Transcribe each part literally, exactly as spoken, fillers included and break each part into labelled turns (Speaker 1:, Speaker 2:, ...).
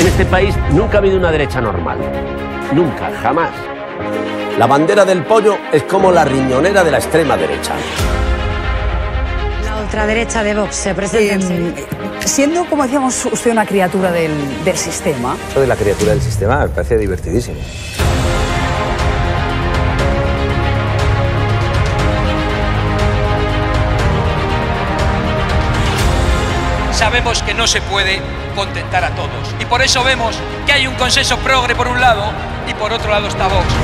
Speaker 1: En este país nunca ha habido una derecha normal. Nunca, jamás. La bandera del pollo es como la riñonera de la extrema derecha.
Speaker 2: La ultraderecha de Vox se presenta
Speaker 3: eh, siendo, como decíamos, usted una criatura del, del sistema.
Speaker 4: Eso de la criatura del sistema me parece divertidísimo.
Speaker 5: Sabemos que no se puede contentar a todos y por eso vemos que hay un consenso progre por un lado y por otro lado está Vox.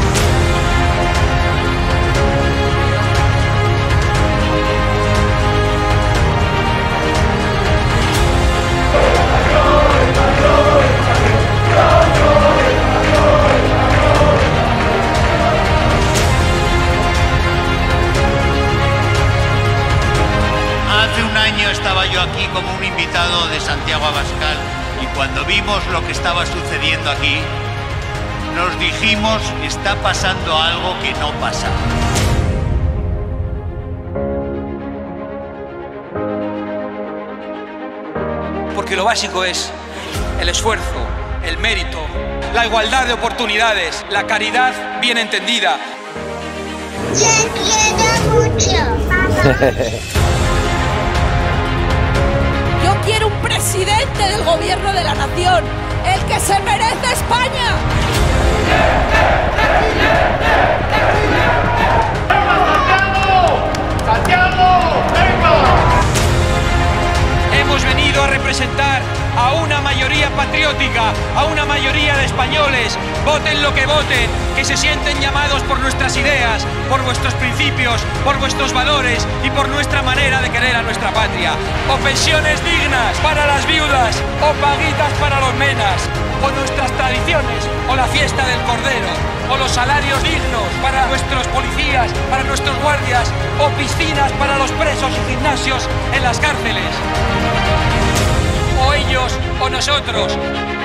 Speaker 6: Hace un año estaba yo aquí como un invitado de Santiago Abascal y cuando vimos lo que estaba sucediendo aquí, nos dijimos, está pasando algo que no pasa.
Speaker 5: Porque lo básico es el esfuerzo, el mérito, la igualdad de oportunidades, la caridad bien entendida.
Speaker 7: Te quiero mucho.
Speaker 8: Yo quiero un presidente del gobierno de la nación, el que se merece España.
Speaker 9: ¡Santiago! ¡Santiago! ¡Venga!
Speaker 5: Hemos venido a representar a una mayoría patriótica, a una mayoría de españoles, voten lo que voten, que se sienten llamados por nuestras ideas, por vuestros principios, por vuestros valores y por nuestra manera de querer a nuestra patria. O pensiones dignas para las viudas, o paguitas para los menas, o nuestras tradiciones, o la fiesta del Cordero, o los salarios dignos para nuestros policías, para nuestros guardias, o piscinas para los presos y gimnasios en las cárceles. O ellos o nosotros.